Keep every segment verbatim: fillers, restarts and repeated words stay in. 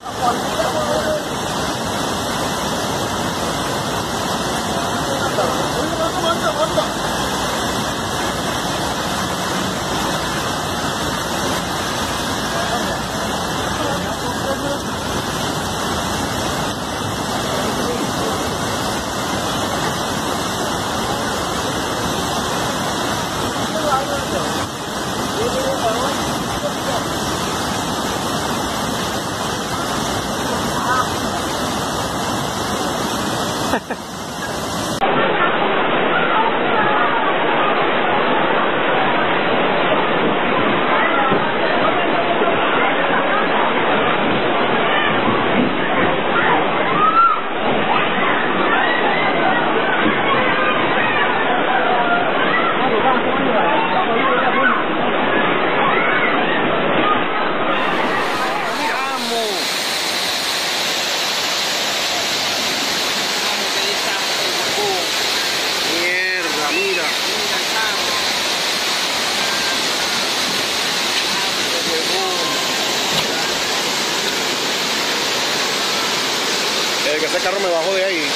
Que ese carro me bajó de ahí.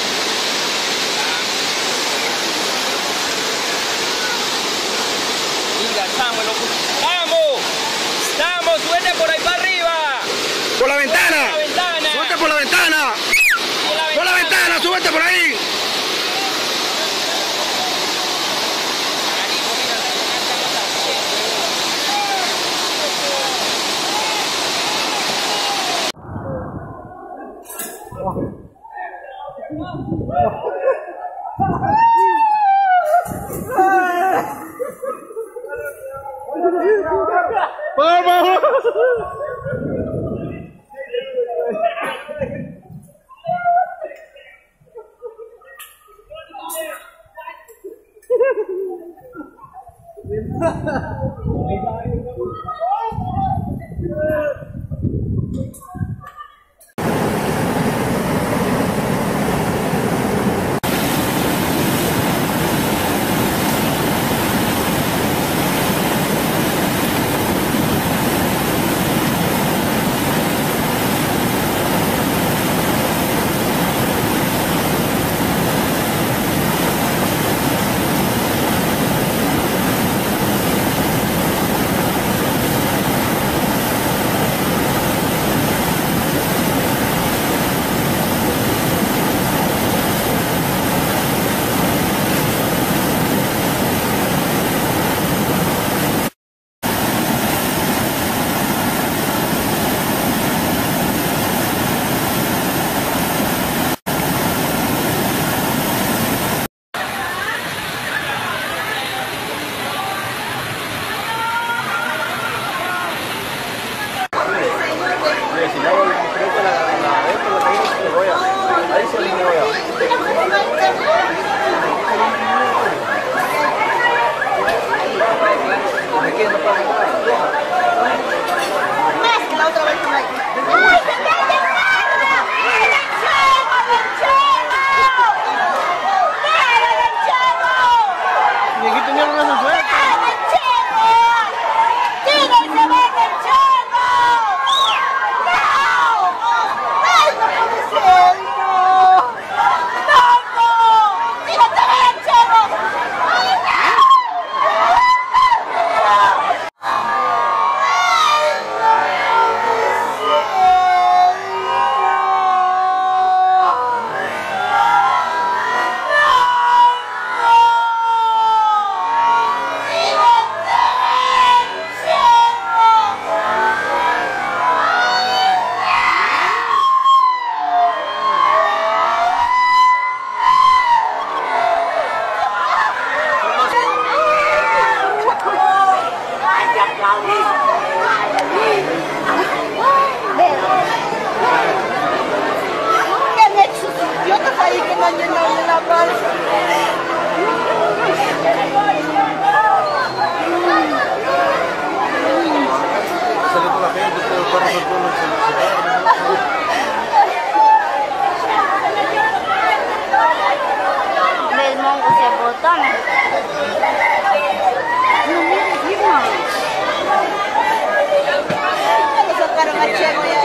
Mira, chamo, loco. ¡Vamos! ¡Estamos! ¡Suerte por ahí para arriba! ¡Por la ventana! ¡Por la ventana! ¡Súbete por la ventana! ¡Por la ventana! ¡Por la ventana! ¡Súbete por ahí! ¡Vamos! Mezcla otra vez con ahí. ¡Ay, se me ha llegado! ¡Mira el chavo, el chavo! ¡Mira el chavo! Viejito, ya no hace suerte. ¡Mira el chavo! ¡Tírense, ven el chavo! ¡No! ¡Ay, no puede ser! ¡No! ¡No, no! ¡Tírate, ven el chavo! ¡Ay, no! ¿Qué han hecho sus idiotas ahí que no han llenado la balsa? Sale toda la gente, todo el carro se pone. ¿Ves, mongo, se botón? No, mira, mira. Ya lo sacaron a Chego ya.